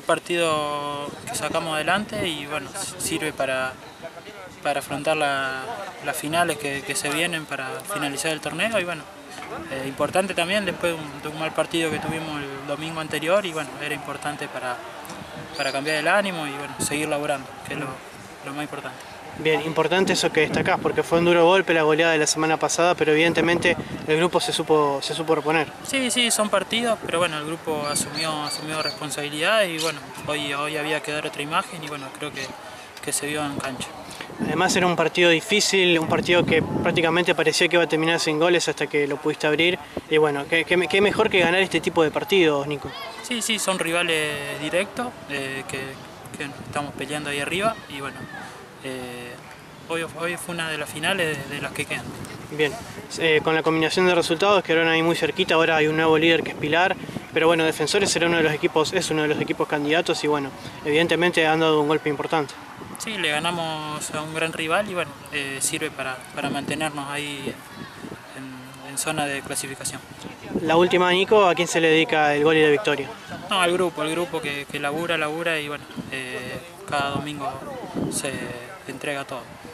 partido que sacamos adelante y bueno, sirve para afrontar las finales que se vienen para finalizar el torneo y bueno, importante también después de un mal partido que tuvimos el domingo anterior y bueno, era importante para cambiar el ánimo y bueno, seguir laburando, que es lo más importante. Bien, importante eso que destacás, porque fue un duro golpe la goleada de la semana pasada, pero evidentemente el grupo se supo reponer. Sí, son partidos, pero bueno, el grupo asumió responsabilidades y bueno, hoy había que dar otra imagen y bueno, creo que se vio en cancha. Además era un partido difícil, un partido que prácticamente parecía que iba a terminar sin goles hasta que lo pudiste abrir. Y bueno, qué mejor que ganar este tipo de partidos, Nico. Sí, son rivales directos que estamos peleando ahí arriba y bueno, hoy fue una de las finales de las que quedan. Bien, con la combinación de resultados quedaron ahí muy cerquita, ahora hay un nuevo líder que es Pilar, pero bueno, Defensores es uno de los equipos candidatos y bueno, evidentemente han dado un golpe importante. Sí, le ganamos a un gran rival y bueno, sirve para mantenernos ahí en zona de clasificación. La última, Nico, ¿a quién se le dedica el gol y la victoria? No, al grupo que labura y bueno, cada domingo se entrega todo.